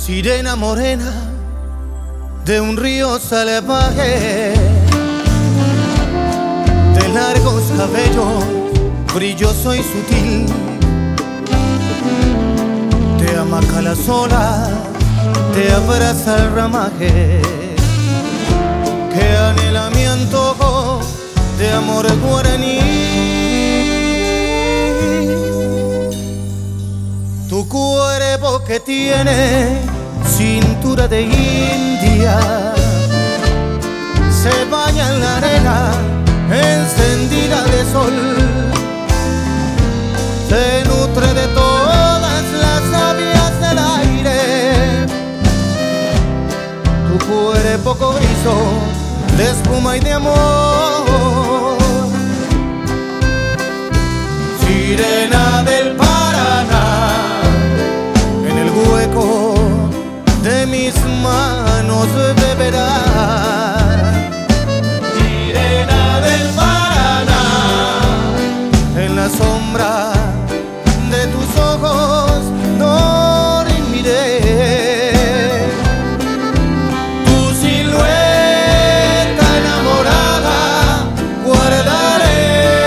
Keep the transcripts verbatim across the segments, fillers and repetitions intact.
Sirena morena de un río salvaje, de largos cabellos, brilloso y sutil, te amaca la sola, te abraza el ramaje, que anhela mi antojo de amor guaraní. Tu cuerpo que tiene cintura de India se baña en la arena encendida de sol, se nutre de todas las aves del aire. Tu cuerpo cobrizo de espuma y de amor, sirena del Paraná, en el hueco de mis manos beberás. Sirena del Paraná, en la sombra de tus ojos dormiré. Tu silueta enamorada guardaré,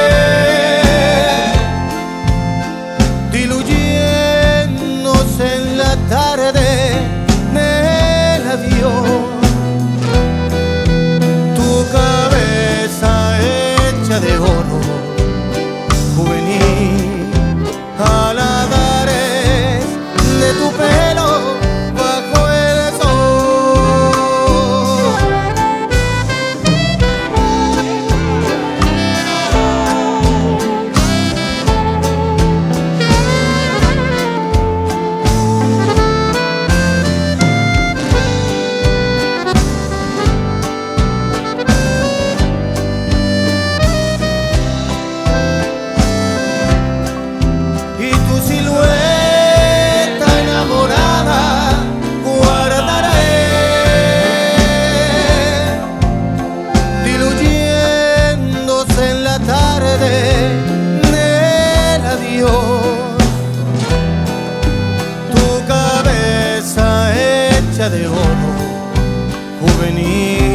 diluyéndose en la tarde del adiós. Tu cabeza hecha de oro juvenil, haladares de tu pelo bajo el sol. Y tu silueta enamorada guardaré, diluyéndose en la tarde del adiós. Tu cabeza hecha de oro juvenil,